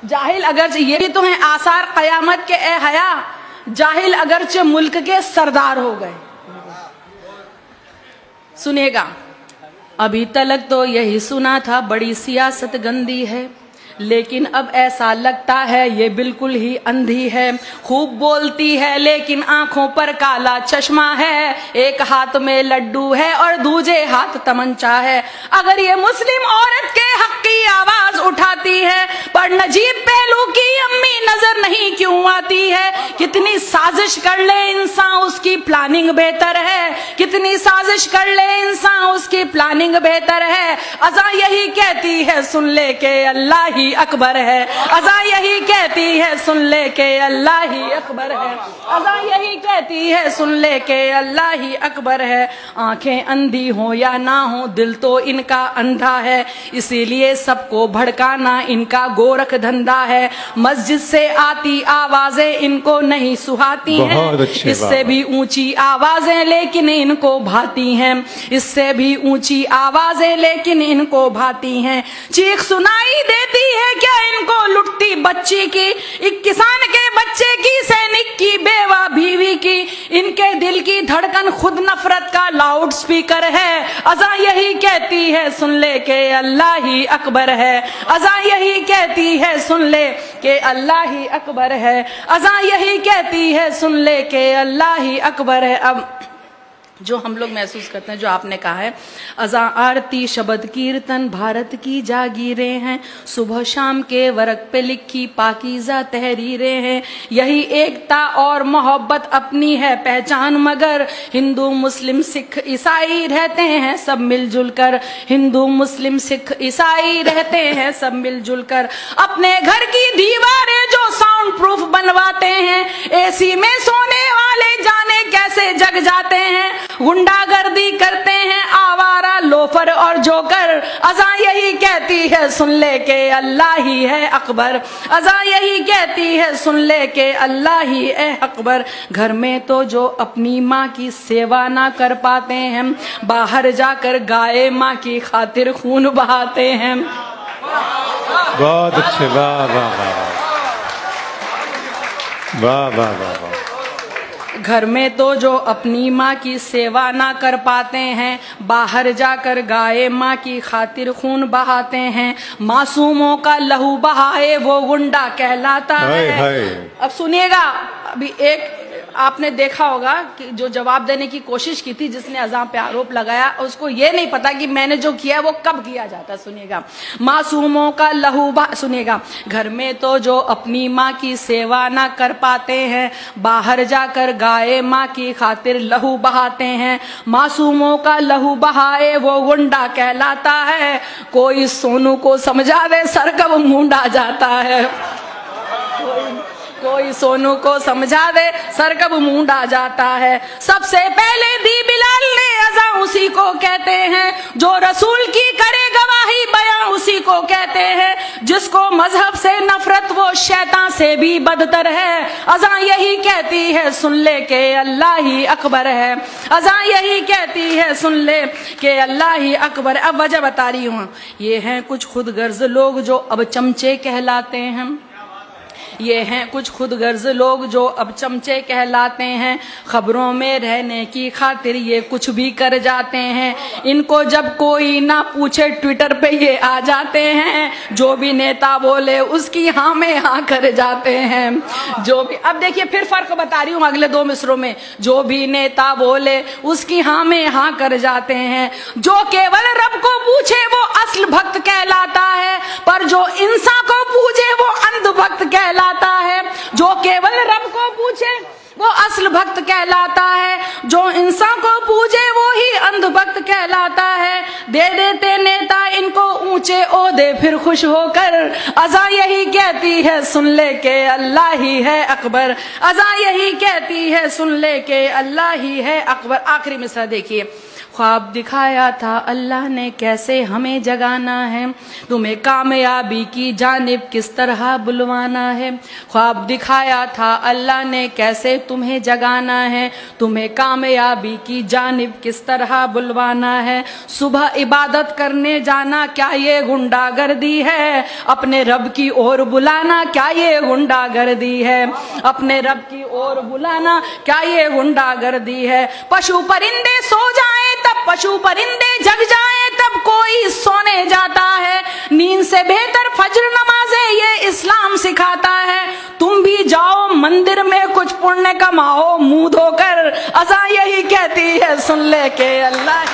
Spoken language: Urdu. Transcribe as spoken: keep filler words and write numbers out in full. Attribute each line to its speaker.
Speaker 1: جاہل اگرچہ یہ بھی تو ہیں آثار قیامت کے اے حیا، جاہل اگرچہ ملک کے سردار ہو گئے. سنیے گا، ابھی تلک تو یہی سنا تھا بڑی سیاست گندی ہے، لیکن اب ایسا لگتا ہے یہ بالکل ہی اندھی ہے. خوب بولتی ہے لیکن آنکھوں پر کالا چشمہ ہے، ایک ہاتھ میں لڈو ہے اور دوسرے ہاتھ تمنچا ہے. اگر یہ مسلم عورت کے حق کی آواز اٹھاتی ہے پر نجیب پہلو کی امی نظر نہیں کیوں آتی ہے؟ کتنی سازش کر لے انسان اس کی پلاننگ بہتر ہے، کتنی سازش کر لے انسان اس کی پلاننگ بہتر ہے. اذان یہی کہتی ہے سن لے کہ اللہ ہی اکبر ہے، اذان یہی کہتی ہے سن لے کہ اللہ ہی اکبر ہے، اذان یہی کہتی ہے سن لے کہ اللہ ہی اکبر ہے. آنکھیں اندھی ہوں یا نہ ہوں دل تو ان کا اندھا ہے، اسی لیے سب کو بھڑکانا ان کا گورکھ دھندا ہے. مسجد سے آتی آوازیں ان کو نہیں سہاتی ہیں، اس سے بھی اونچی آوازیں لیکن ان کو بھاتی ہیں، اس سے بھی اونچی آوازیں لیکن ان کو بھاتی ہیں. چیخ سنائی دیتی ہے کیا ان کو لٹتی بچی کی، ایک کسان کے بچے کی، سینک کی، بیوہ بیوی کی. ان کے دل کی دھڑکن خود نفرت کا لاؤڈ سپیکر ہے. اذان یہی کہتی ہے سن لے کہ اللہ ہی اکبر ہے، اذان یہی کہتی ہے سن لے کہ اللہ ہی اکبر ہے، اذان یہی کہتی ہے سن لے کہ اللہ ہی اکبر ہے. اب جو ہم لوگ محسوس کرتے ہیں جو آپ نے کہا ہے، اذان آرتی شبد کیرتن بھارت کی جاگیریں ہیں، صبح شام کے ورق پہ لکھی پاکیزہ تحریریں ہیں. یہی ایکتا اور محبت اپنی ہے پہچان، مگر ہندو مسلم سکھ عیسائی رہتے ہیں سب مل جل کر، ہندو مسلم سکھ عیسائی رہتے ہیں سب مل جل کر. اپنے گھر کی دیواریں جو ساؤنڈ پروف بنواتے ہیں، اے سی میں سونے والے جانے کیسے جگ جاتے ہیں. گنڈا گردی کرتے ہیں آوارہ لوفر اور جوکر. اذان یہی کہتی ہے سن لے کہ اللہ ہی ہے اکبر، اذان یہی کہتی ہے سن لے کہ اللہ ہی ہے اکبر. گھر میں تو جو اپنی ماں کی سیوا نہ کر پاتے ہیں، باہر جا کر گائے ماں کی خاطر خون بہاتے ہیں.
Speaker 2: بہت اچھے، واہ واہ واہ واہ واہ واہ.
Speaker 1: گھر میں تو جو اپنی ماں کی سیوا نہ کر پاتے ہیں، باہر جا کر گائے ماں کی خاطر خون بہاتے ہیں. معصوموں کا لہو بہائے وہ گنڈا کہلاتا ہے. اب سنیے گا، ابھی ایک آپ نے دیکھا ہوگا کہ جو جواب دینے کی کوشش کی تھی جس نے اذان پہ آروپ لگایا، اس کو یہ نہیں پتا کہ میں نے جو کیا ہے وہ کب کیا جاتا. سنیے گا، معصوموں کا لہو بہا، سنیے گا، گھر میں تو جو اپنی ماں کی سیوا نہ کر پاتے ہیں، باہر جا کر گائے ماں کی خاطر لہو بہاتے ہیں. معصوموں کا لہو بہائے وہ گنڈا کہلاتا ہے. کوئی سونو کو سمجھا دے سر کب مونڈا جاتا ہے، کوئی سونو کو سمجھا دے سر کب مونڈا جاتا ہے. سب سے پہلے دی بلال نے اذان اسی کو کہتے ہیں، جو رسول کی کرے گواہی بیان اسی کو کہتے ہیں. جس کو مذہب سے نفرت وہ شیطان سے بھی بدتر ہے. اذان یہی کہتی ہے سن لے کہ اللہ ہی اکبر ہے، اذان یہی کہتی ہے سن لے کہ اللہ ہی اکبر. اب وجہ بتا رہی ہوں، یہ ہیں کچھ خود غرض لوگ جو اب چمچے کہلاتے ہیں، یہ ہیں کچھ خود غرض لوگ جو اب چمچے کہلاتے ہیں. خبروں میں رہنے کی خاطر یہ کچھ بھی کر جاتے ہیں. ان کو جب کوئی نہ پوچھے ٹویٹر پہ یہ آ جاتے ہیں، جو بھی نیتا بولے اس کی ہاں میں ہاں کر جاتے ہیں. جو بھی، اب دیکھیے پھر فرق بتا رہی ہوں اگلے دو مصروں میں، جو بھی نیتا بولے اس کی ہاں میں ہاں کر جاتے ہیں. جو کیول رب کو پوچھے وہ اصل بھکت کہلاتا ہے، پر جو انسان کو پوچھے وہ اندھ بھکت کہلاتا ہے. جو کیول رب کو پوچھے وہ اصل بھکت کہلاتا ہے، جو انسان کو پوجے وہی اندھ بھکت کہلاتا ہے. دے دیتے نیتا ان کو اونچے عہدے پھر خوش ہو کر. اذان یہی کہتی ہے سن لے کہ اللہ ہی ہے اکبر، اذان یہی کہتی ہے سن لے کہ اللہ ہی ہے اکبر. آخری مصرع دیکھیے، خواب دکھایا تھا اللہ نے کیسے ہمیں جگانا ہے، تمہیں کامیابی کی جانب کس طرح بلوانا ہے۔ خواب دکھایا تھا اللہ نے کیسے تمہیں جگانا ہے، تمہیں کامیابی کی جانب کس طرح بلوانا ہے۔ صبح عبادت کرنے جانا کیا یہ غنڈہ گردی ہے، اپنے رب کی اور بلانا کیا یہ غنڈہ گردی ہے، اپنے رب کی اور بلانا کیا یہ غنڈہ گردی ہے۔ پشو پرندے سو جائیں تب پشو پرندے جگ جائیں تب کوئی سونے جاتا ہے، نیند سے بہتر فجر نمازیں یہ اسلام سکھاتا ہے۔ تم بھی جاؤ مندر میں کچھ پڑھنے کماؤ، منہ دھو کر اذان یہی کہتی ہے سن لے کہ اللہ